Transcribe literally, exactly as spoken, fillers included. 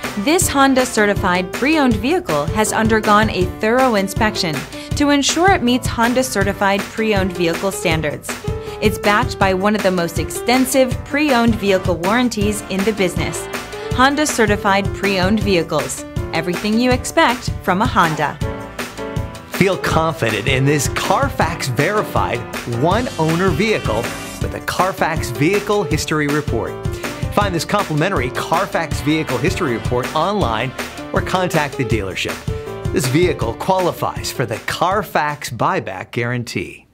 This Honda certified pre-owned vehicle has undergone a thorough inspection to ensure it meets Honda certified pre-owned vehicle standards. It's backed by one of the most extensive pre-owned vehicle warranties in the business. Honda certified pre-owned vehicles. Everything you expect from a Honda. Feel confident in this Carfax verified one-owner vehicle with a Carfax Vehicle History Report. Find this complimentary Carfax Vehicle History Report online or contact the dealership. This vehicle qualifies for the Carfax Buyback Guarantee.